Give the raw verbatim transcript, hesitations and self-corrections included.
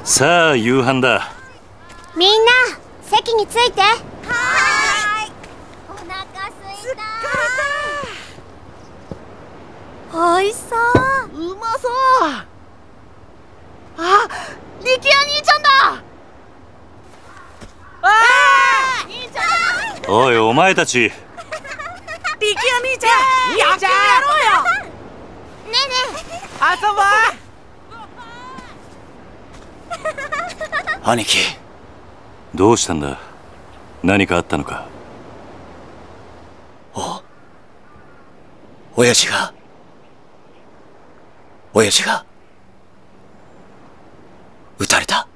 さあ夕飯だ。 みんな席について。はーい。 お腹すいた。 おいしそう。うまそう。あ、力也兄ちゃんだ。ああ、兄ちゃん。 おいお前たち。 力也兄ちゃん、やってやろうよ。 ねえね遊ぼう。 兄貴、どうしたんだ。何かあったのか。 お親父が親父が撃たれた。